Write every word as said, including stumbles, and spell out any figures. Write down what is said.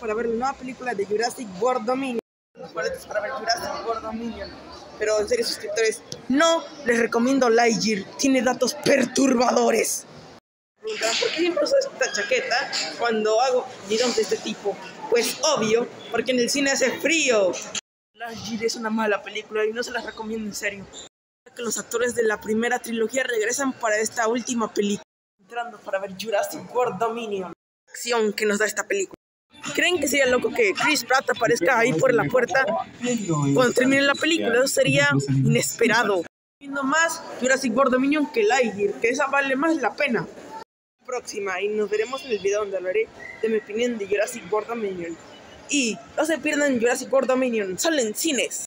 para ver la nueva película de Jurassic World Dominion. Los boletos para ver Jurassic World Dominion. Pero en serio, suscriptores, no les recomiendo Lightyear. Tiene datos perturbadores. Preguntarán, ¿por qué siempre uso esta chaqueta cuando hago videos de este tipo? Pues obvio, porque en el cine hace frío. Lightyear es una mala película y no se las recomiendo en serio. Que los actores de la primera trilogía regresan para esta última película. Entrando para ver Jurassic World Dominion. La acción que nos da esta película. ¿Creen que sería loco que Chris Pratt aparezca ahí por la puerta cuando termine la película? Eso sería inesperado. Viendo más Jurassic World Dominion que Lightyear, que esa vale más la pena. Próxima, y nos veremos en el video donde hablaré de mi opinión de Jurassic World Dominion. Y no se pierdan Jurassic World Dominion, salen cines.